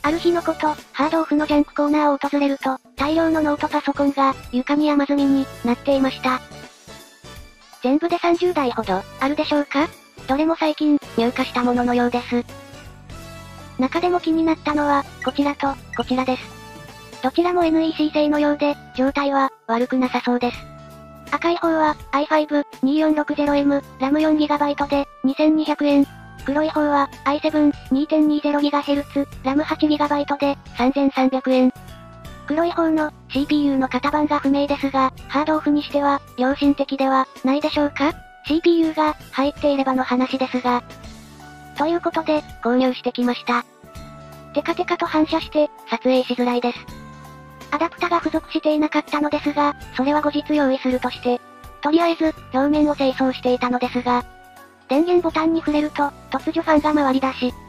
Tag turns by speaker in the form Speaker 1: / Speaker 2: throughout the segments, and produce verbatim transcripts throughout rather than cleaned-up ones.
Speaker 1: ある日のこと、ハードオフのジャンクコーナーを訪れると、大量のノートパソコンが、床に山積みになっていました。全部でさんじゅうだいほど、あるでしょうか？どれも最近、入荷したもののようです。中でも気になったのは、こちらと、こちらです。どちらも エヌイーシー 製のようで、状態は、悪くなさそうです。赤い方は、アイファイブ にせんよんひゃくろくじゅうエム、ラム よんギガバイト で、にせんにひゃくえん。黒い方は、アイセブン にてんにじゅうギガヘルツ、ラム はちギガバイト で、さんぜんさんびゃくえん。黒い方の シーピーユー の型番が不明ですが、ハードオフにしては、良心的ではないでしょうか？ シーピーユー が入っていればの話ですが。ということで、購入してきました。テカテカと反射して、撮影しづらいです。アダプタが付属していなかったのですが、それは後日用意するとして、とりあえず、表面を清掃していたのですが、電源ボタンに触れると、突如ファンが回り出し、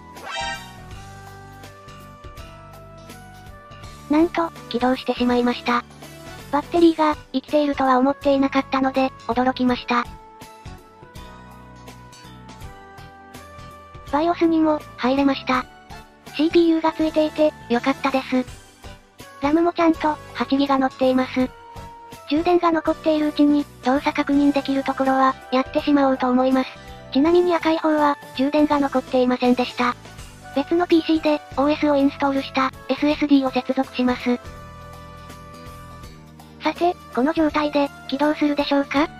Speaker 1: なんと、起動してしまいました。バッテリーが、生きているとは思っていなかったので、驚きました。バイオスにも、入れました。シーピーユー がついていて、よかったです。ラムもちゃんと、はちギガ乗っています。充電が残っているうちに、動作確認できるところは、やってしまおうと思います。ちなみに赤い方は、充電が残っていませんでした。別の ピーシー で、オーエス をインストールした、エスエスディー を接続します。さて、この状態で、起動するでしょうか？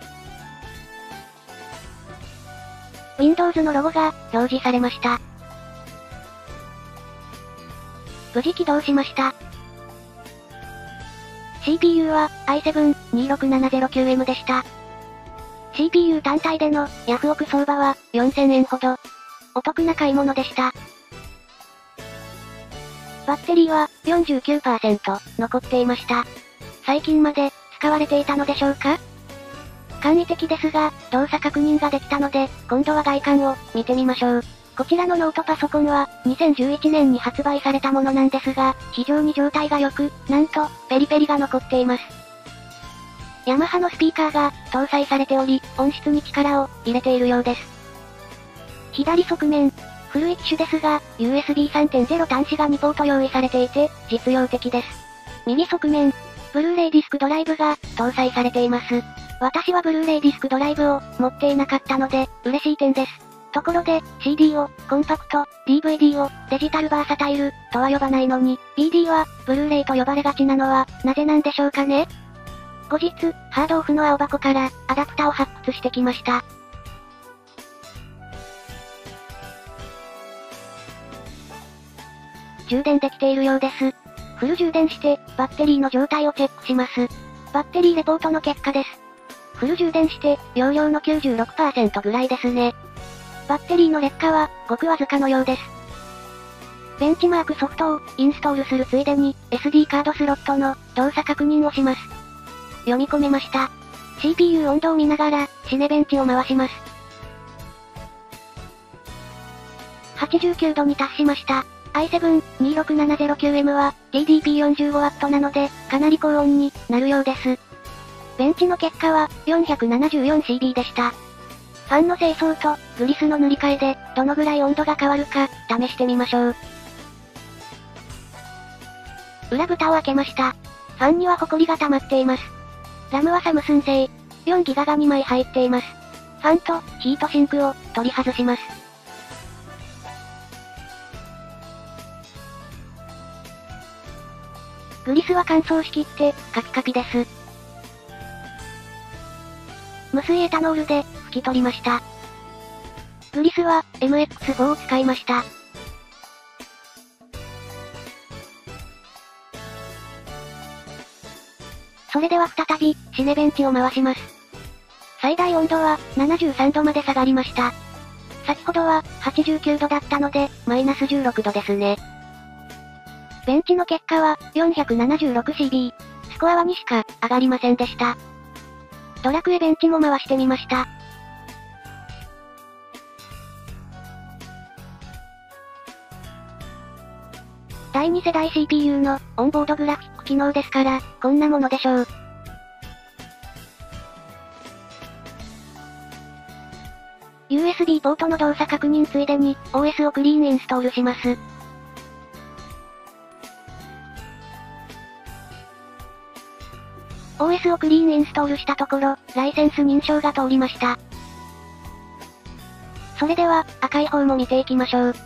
Speaker 1: Windows のロゴが、表示されました。無事起動しました。シーピーユー は、アイセブン にろくななゼロきゅうエム でした。シーピーユー 単体での、ヤフオク相場は、よんせんえんほど。お得な買い物でした。バッテリーは、よんじゅうきゅうパーセント、残っていました。最近まで、使われていたのでしょうか？簡易的ですが、動作確認ができたので、今度は外観を、見てみましょう。こちらのノートパソコンは、にせんじゅういちねんに発売されたものなんですが、非常に状態が良く、なんと、ペリペリが残っています。ヤマハのスピーカーが、搭載されており、音質に力を、入れているようです。左側面。古い機種ですが、ユーエスビーさんてんゼロ 端子がにポート用意されていて、実用的です。右側面。ブルーレイディスクドライブが、搭載されています。私はブルーレイディスクドライブを、持っていなかったので、嬉しい点です。ところで、シーディー を、コンパクト、ディーブイディー を、デジタルバーサタイル、とは呼ばないのに、ビーディー は、ブルーレイと呼ばれがちなのは、なぜなんでしょうかね？後日、ハードオフの青箱から、アダプタを発掘してきました。充電できているようです。フル充電して、バッテリーの状態をチェックします。バッテリーレポートの結果です。フル充電して、容量の きゅうじゅうろくパーセント ぐらいですね。バッテリーの劣化は、ごくわずかのようです。ベンチマークソフトを、インストールするついでに、エスディー カードスロットの、動作確認をします。読み込めました。シーピーユー 温度を見ながら、シネベンチを回します。はちじゅうきゅうどに達しました。アイセブン にろくななゼロきゅうエム は、ティーディーピーよんじゅうごワット なので、かなり高温になるようです。ベンチの結果は、よんひゃくななじゅうよんシービー でした。ファンの清掃と、グリスの塗り替えで、どのぐらい温度が変わるか、試してみましょう。裏蓋を開けました。ファンにはホコリが溜まっています。ラムはサムスン製。よんギガがにまい入っています。ファンと、ヒートシンクを、取り外します。グリスは乾燥しきって、カピカピです。無水エタノールで、拭き取りました。グリスは、エムエックスフォー を使いました。それでは再び、シネベンチを回します。最大温度は、ななじゅうさんどまで下がりました。先ほどは、はちじゅうきゅうどだったので、マイナスじゅうろくどですね。ベンチの結果は、よんひゃくななじゅうろくシービー。スコアはにしか、上がりませんでした。ドラクエベンチも回してみました。だいに世代 シーピーユー の、オンボードグラフィック機能ですから、こんなものでしょう。ユーエスビー ポートの動作確認ついでに、オーエス をクリーンインストールします。 オーエス をクリーンインストールしたところ、ライセンス認証が通りました。それでは、赤い方も見ていきましょう。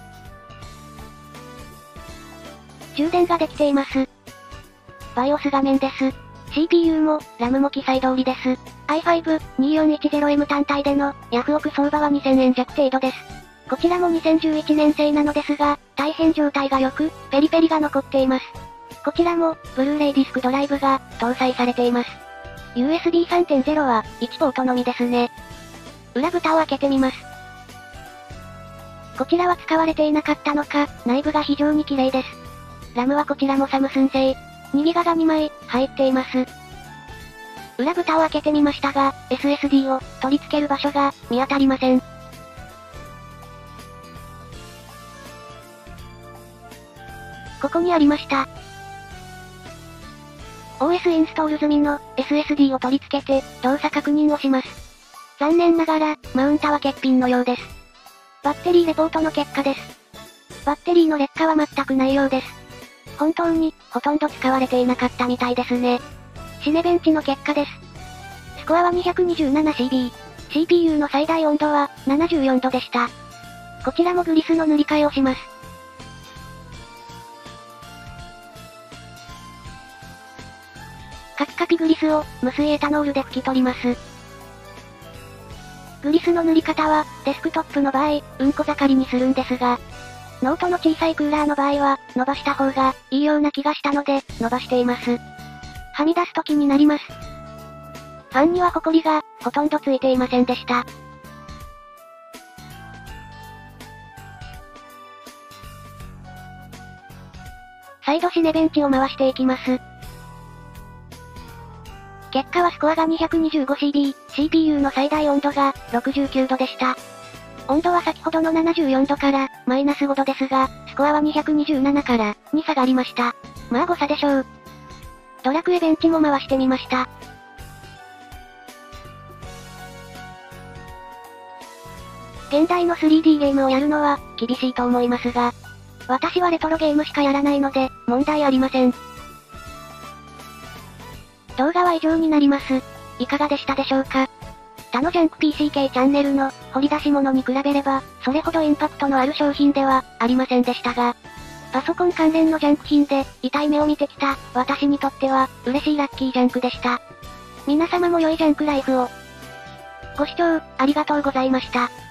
Speaker 1: 充電ができています。バイオス画面です。シーピーユー も、ラムも記載通りです。アイファイブ にーよんいちゼロエム 単体での、ヤフオク相場はにせんえん弱程度です。こちらもにせんじゅういちねん製なのですが、大変状態が良く、ペリペリが残っています。こちらも、ブルーレイディスクドライブが、搭載されています。ユーエスビーさんてんゼロ は、いちポートのみですね。裏蓋を開けてみます。こちらは使われていなかったのか、内部が非常に綺麗です。ラムはこちらもサムスン製。にギガがにまい、入っています。裏蓋を開けてみましたが、エスエスディー を取り付ける場所が見当たりません。ここにありました。オーエス インストール済みの エスエスディー を取り付けて動作確認をします。残念ながら、マウンタは欠品のようです。バッテリーレポートの結果です。バッテリーの劣化は全くないようです。本当に、ほとんど使われていなかったみたいですね。シネベンチの結果です。スコアは にひゃくにじゅうななシービー。シーピーユー の最大温度は、ななじゅうよんどでした。こちらもグリスの塗り替えをします。カピカピグリスを、無水エタノールで拭き取ります。グリスの塗り方は、デスクトップの場合、うんこ盛りにするんですが、ノートの小さいクーラーの場合は、伸ばした方が、いいような気がしたので、伸ばしています。はみ出す時になります。ファンにはホコリが、ほとんどついていませんでした。再度シネベンチを回していきます。結果はスコアが にひゃくにじゅうごシービー、シーピーユー の最大温度が、ろくじゅうきゅうどでした。温度は先ほどのななじゅうよんどから、マイナスごどですが、スコアはにひゃくにじゅうななからに下がりました。まあ誤差でしょう。ドラクエベンチも回してみました。現代の スリーディー ゲームをやるのは、厳しいと思いますが、私はレトロゲームしかやらないので、問題ありません。動画は以上になります。いかがでしたでしょうか？他のジャンク ピーシー 系チャンネルの掘り出し物に比べれば、それほどインパクトのある商品ではありませんでしたが、パソコン関連のジャンク品で痛い目を見てきた私にとっては嬉しいラッキージャンクでした。皆様も良いジャンクライフを。ご視聴ありがとうございました。